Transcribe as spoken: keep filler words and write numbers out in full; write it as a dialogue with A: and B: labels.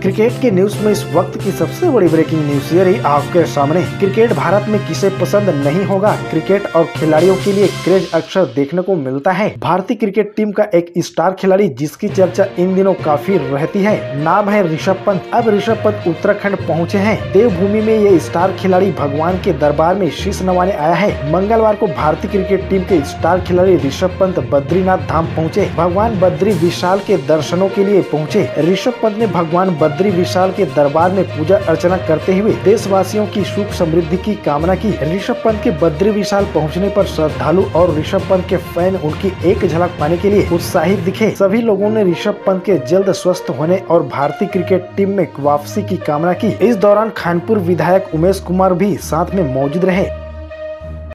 A: Cricket के news में इस वक्त की सबसे बड़ी ब्रेकिंग न्यूज ये रही आपके सामने। क्रिकेट भारत में किसे पसंद नहीं होगा। क्रिकेट और खिलाड़ियों के लिए क्रेज अक्सर देखने को मिलता है। भारतीय क्रिकेट टीम का एक स्टार खिलाड़ी जिसकी चर्चा इन दिनों काफी रहती है, नाम है ऋषभ पंत। अब ऋषभ पंत उत्तराखंड पहुंचे हैं। देवभूमि में ये स्टार खिलाड़ी भगवान के दरबार में शीश नवाने आया है। मंगलवार को भारतीय क्रिकेट टीम के स्टार खिलाड़ी ऋषभ पंत बद्रीनाथ धाम पहुंचे। भगवान बद्री विशाल के दर्शनों के लिए पहुंचे। ऋषभ पंत ने भगवान बद्री विशाल के दरबार में पूजा अर्चना करते हुए देशवासियों की सुख समृद्धि की कामना की। ऋषभ पंत के बद्री विशाल पहुंचने पर श्रद्धालु और ऋषभ पंत के फैन उनकी एक झलक पाने के लिए उत्साहित दिखे। सभी लोगों ने ऋषभ पंत के जल्द स्वस्थ होने और भारतीय क्रिकेट टीम में वापसी की कामना की। इस दौरान खानपुर विधायक उमेश कुमार भी साथ में मौजूद रहे।